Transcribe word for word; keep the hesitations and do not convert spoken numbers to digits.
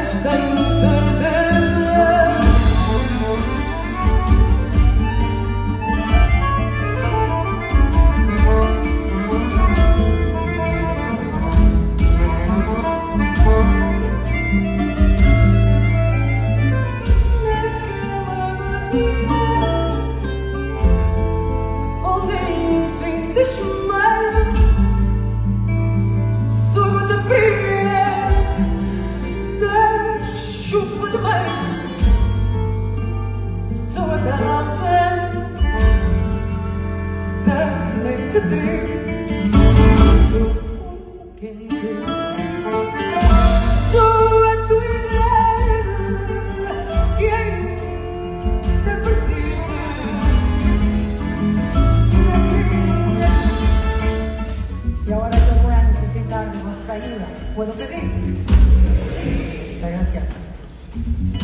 esta incerteza. Onde enfim desmaio, sou gota fria da chuva de raio, sou a causa da semente de trigo do corpo quente. Sou a tua idade que ainda persiste. Y ahora que voy a necesitar nuestra ayuda, ¿puedo pedir? Muchas gracias.